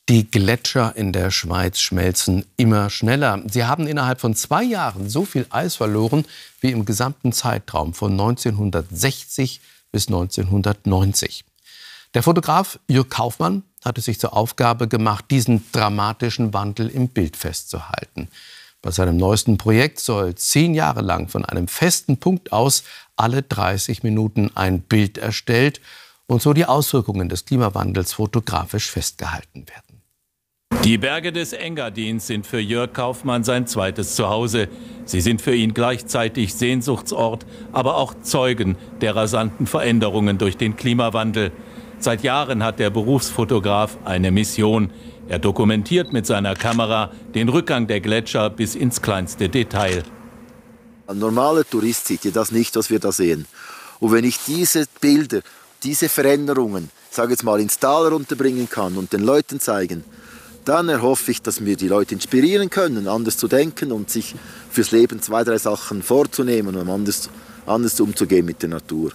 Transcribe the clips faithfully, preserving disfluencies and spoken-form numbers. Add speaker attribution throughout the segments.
Speaker 1: Die Gletscher in der Schweiz schmelzen immer schneller. Sie haben innerhalb von zwei Jahren so viel Eis verloren wie im gesamten Zeitraum von neunzehnhundertsechzig bis neunzehnhundertneunzig. Der Fotograf Jürg Kaufmann hat es sich zur Aufgabe gemacht, diesen dramatischen Wandel im Bild festzuhalten. Bei seinem neuesten Projekt soll zehn Jahre lang von einem festen Punkt aus alle dreißig Minuten ein Bild erstellt und so die Auswirkungen des Klimawandels fotografisch festgehalten werden.
Speaker 2: Die Berge des Engadins sind für Jürg Kaufmann sein zweites Zuhause. Sie sind für ihn gleichzeitig Sehnsuchtsort, aber auch Zeugen der rasanten Veränderungen durch den Klimawandel. Seit Jahren hat der Berufsfotograf eine Mission. Er dokumentiert mit seiner Kamera den Rückgang der Gletscher bis ins kleinste Detail.
Speaker 3: Ein normaler Tourist sieht ja das nicht, was wir da sehen. Und wenn ich diese Bilder, diese Veränderungen, sage jetzt mal, ins Tal runterbringen kann und den Leuten zeigen, dann erhoffe ich, dass wir die Leute inspirieren können, anders zu denken und sich fürs Leben zwei, drei Sachen vorzunehmen, um anders, anders umzugehen mit der Natur.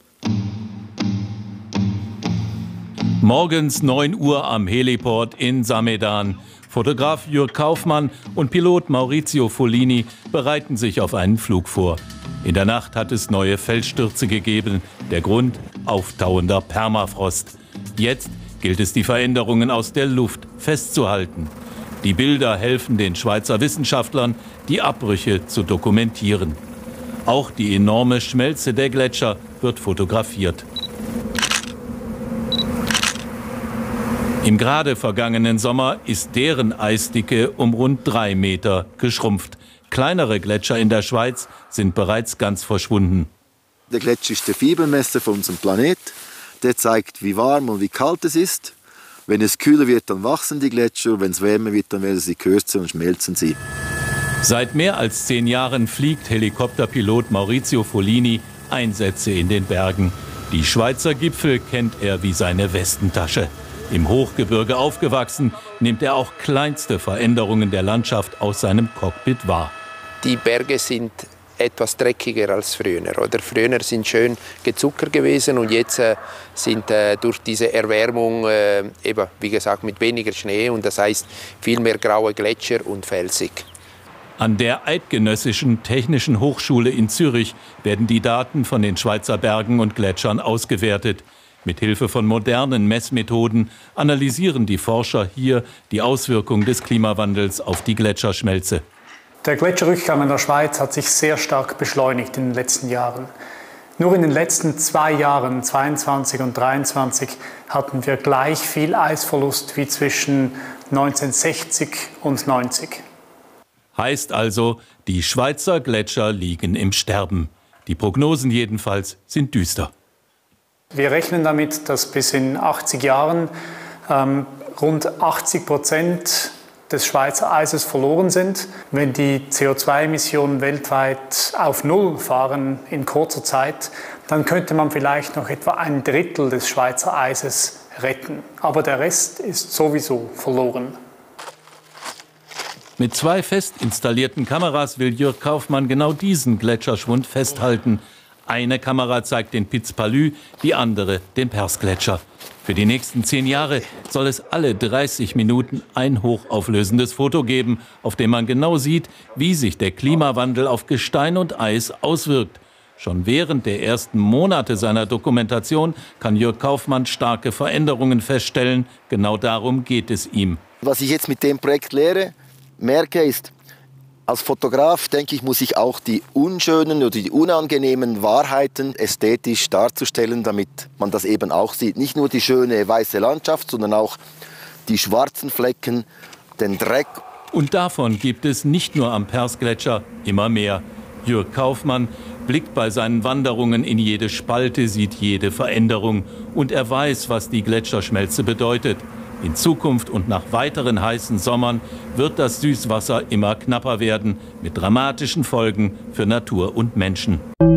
Speaker 2: Morgens neun Uhr am Heliport in Samedan. Fotograf Jürg Kaufmann und Pilot Maurizio Follini bereiten sich auf einen Flug vor. In der Nacht hat es neue Felsstürze gegeben. Der Grund: auftauender Permafrost. Jetzt gilt es, die Veränderungen aus der Luft festzuhalten. Die Bilder helfen den Schweizer Wissenschaftlern, die Abbrüche zu dokumentieren. Auch die enorme Schmelze der Gletscher wird fotografiert. Im gerade vergangenen Sommer ist deren Eisdicke um rund drei Meter geschrumpft. Kleinere Gletscher in der Schweiz sind bereits ganz verschwunden.
Speaker 3: Der Gletscher ist der Fiebermesser von unserem Planet. Der zeigt, wie warm und wie kalt es ist. Wenn es kühler wird, dann wachsen die Gletscher. Wenn es wärmer wird, dann werden sie kürzer und schmelzen sie.
Speaker 2: Seit mehr als zehn Jahren fliegt Helikopterpilot Maurizio Follini Einsätze in den Bergen. Die Schweizer Gipfel kennt er wie seine Westentasche. Im Hochgebirge aufgewachsen, nimmt er auch kleinste Veränderungen der Landschaft aus seinem Cockpit wahr.
Speaker 4: Die Berge sind etwas dreckiger als früher. Oder früher sind schön gezuckert gewesen und jetzt äh, sind äh, durch diese Erwärmung, äh, eben, wie gesagt, mit weniger Schnee und das heißt viel mehr graue Gletscher und felsig.
Speaker 2: An der Eidgenössischen Technischen Hochschule in Zürich werden die Daten von den Schweizer Bergen und Gletschern ausgewertet. Mit Hilfe von modernen Messmethoden analysieren die Forscher hier die Auswirkung des Klimawandels auf die Gletscherschmelze.
Speaker 5: Der Gletscherrückgang in der Schweiz hat sich sehr stark beschleunigt in den letzten Jahren. Nur in den letzten zwei Jahren, zweiundzwanzig und dreiundzwanzig, hatten wir gleich viel Eisverlust wie zwischen neunzehnhundertsechzig und neunzig.
Speaker 2: Heißt also, die Schweizer Gletscher liegen im Sterben. Die Prognosen jedenfalls sind düster.
Speaker 5: Wir rechnen damit, dass bis in achtzig Jahren ähm, rund achtzig Prozent des Schweizer Eises verloren sind. Wenn die C O zwei Emissionen weltweit auf Null fahren in kurzer Zeit, dann könnte man vielleicht noch etwa ein Drittel des Schweizer Eises retten. Aber der Rest ist sowieso verloren.
Speaker 2: Mit zwei fest installierten Kameras will Jürg Kaufmann genau diesen Gletscherschwund festhalten. Eine Kamera zeigt den Piz Palu, die andere den Persgletscher. Für die nächsten zehn Jahre soll es alle dreißig Minuten ein hochauflösendes Foto geben, auf dem man genau sieht, wie sich der Klimawandel auf Gestein und Eis auswirkt. Schon während der ersten Monate seiner Dokumentation kann Jürg Kaufmann starke Veränderungen feststellen. Genau darum geht es ihm.
Speaker 3: Was ich jetzt mit dem Projekt lehre, merke, ist, als Fotograf, denke ich, muss ich auch die unschönen oder die unangenehmen Wahrheiten ästhetisch darzustellen, damit man das eben auch sieht. Nicht nur die schöne weiße Landschaft, sondern auch die schwarzen Flecken, den Dreck.
Speaker 2: Und davon gibt es nicht nur am Persgletscher immer mehr. Jürg Kaufmann blickt bei seinen Wanderungen in jede Spalte, sieht jede Veränderung. Und er weiß, was die Gletscherschmelze bedeutet. In Zukunft und nach weiteren heißen Sommern wird das Süßwasser immer knapper werden, mit dramatischen Folgen für Natur und Menschen.